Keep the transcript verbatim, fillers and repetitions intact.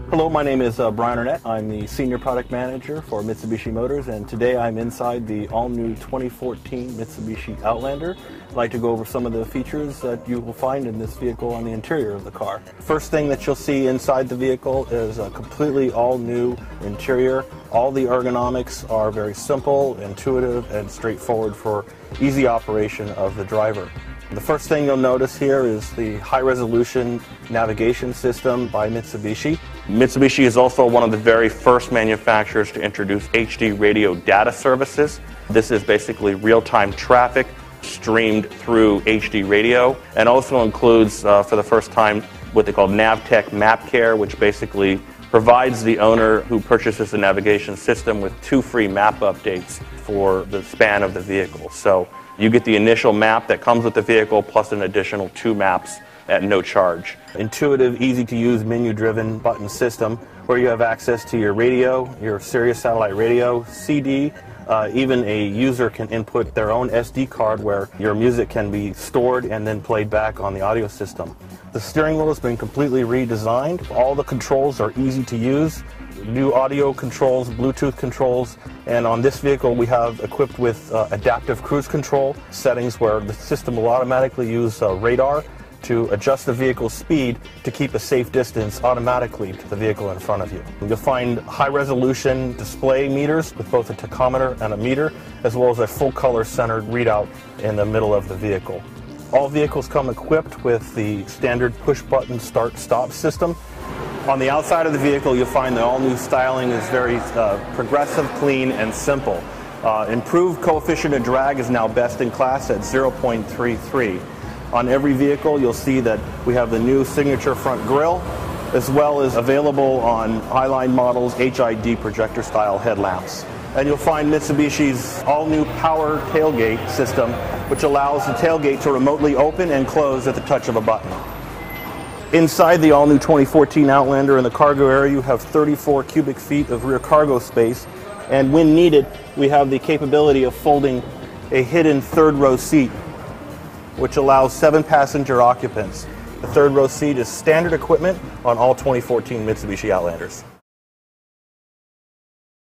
Hello, my name is uh, Brian Arnett. I'm the Senior Product Manager for Mitsubishi Motors, and today I'm inside the all-new twenty fourteen Mitsubishi Outlander. I'd like to go over some of the features that you will find in this vehicle on the interior of the car. First thing that you'll see inside the vehicle is a completely all-new interior. All the ergonomics are very simple, intuitive, and straightforward for easy operation of the driver. The first thing you'll notice here is the high-resolution navigation system by Mitsubishi. Mitsubishi is also one of the very first manufacturers to introduce H D radio data services. This is basically real-time traffic streamed through H D radio, and also includes, uh, for the first time, what they call Navtech Map Care, which basically provides the owner who purchases the navigation system with two free map updates for the span of the vehicle. So you get the initial map that comes with the vehicle plus an additional two maps at no charge. Intuitive, easy-to-use, menu-driven button system where you have access to your radio, your Sirius satellite radio, C D, uh, even a user can input their own S D card where your music can be stored and then played back on the audio system. The steering wheel has been completely redesigned. All the controls are easy to use. New audio controls, Bluetooth controls, and on this vehicle we have equipped with uh, adaptive cruise control settings where the system will automatically use uh, radar to adjust the vehicle's speed to keep a safe distance automatically to the vehicle in front of you. You'll find high-resolution display meters with both a tachometer and a meter, as well as a full-color centered readout in the middle of the vehicle. All vehicles come equipped with the standard push-button start-stop system. On the outside of the vehicle, you'll find the all-new styling is very uh, progressive, clean, and simple. Uh, improved coefficient of drag is now best in class at zero point three three. On every vehicle, you'll see that we have the new signature front grille, as well as available on Highline models H I D projector-style headlamps. And you'll find Mitsubishi's all-new power tailgate system, which allows the tailgate to remotely open and close at the touch of a button. Inside the all-new twenty fourteen Outlander in the cargo area, you have thirty-four cubic feet of rear cargo space, and when needed, we have the capability of folding a hidden third-row seat, which allows seven passenger occupants. The third-row seat is standard equipment on all twenty fourteen Mitsubishi Outlanders.